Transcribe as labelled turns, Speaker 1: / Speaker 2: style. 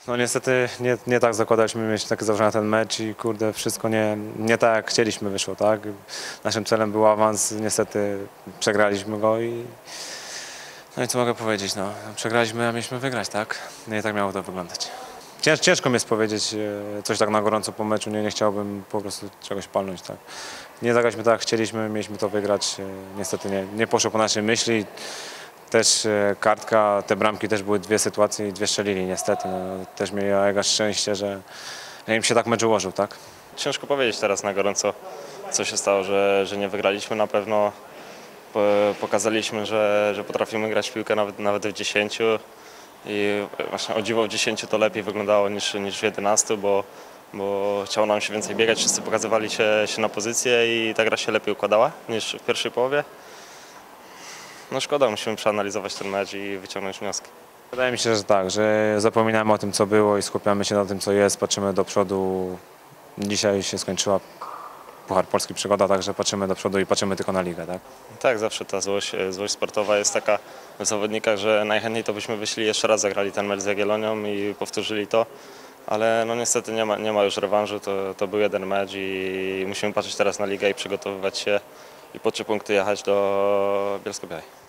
Speaker 1: No niestety nie tak zakładaliśmy, mieliśmy takie założenia na ten mecz i kurde, wszystko nie tak jak chcieliśmy wyszło, tak? Naszym celem był awans, niestety przegraliśmy go i no i co mogę powiedzieć, no przegraliśmy, a mieliśmy wygrać, tak? Nie tak miało to wyglądać. Ciężko mi jest powiedzieć coś tak na gorąco po meczu, nie chciałbym po prostu czegoś palnąć, tak? Nie zagraliśmy tak jak chcieliśmy, mieliśmy to wygrać, niestety nie poszło po naszej myśli. Też kartka, te bramki też były dwie sytuacje i dwie strzelili niestety. No, też mieli mega szczęście, że im się tak mecz ułożył, tak?
Speaker 2: Ciężko powiedzieć teraz na gorąco, co się stało, że nie wygraliśmy. Na pewno pokazaliśmy, że potrafimy grać w piłkę nawet w 10 i właśnie o dziwo w 10 to lepiej wyglądało niż w 11, bo chciało nam się więcej biegać, wszyscy pokazywali się na pozycję i ta gra się lepiej układała niż w pierwszej połowie. No szkoda, musimy przeanalizować ten mecz i wyciągnąć wnioski.
Speaker 1: Wydaje mi się, że tak, że zapominamy o tym, co było i skupiamy się na tym, co jest, patrzymy do przodu. Dzisiaj się skończyła Puchar Polski przygoda, także patrzymy do przodu i patrzymy tylko na ligę, tak?
Speaker 2: Tak, zawsze ta złość sportowa jest taka w zawodnikach, że najchętniej to byśmy wyszli jeszcze raz, zagrali ten mecz z Jagiellonią i powtórzyli to, ale no niestety nie ma już rewanżu, to był jeden mecz i musimy patrzeć teraz na ligę i przygotowywać się i po 3 punkty jechać do Bielsko-Białej.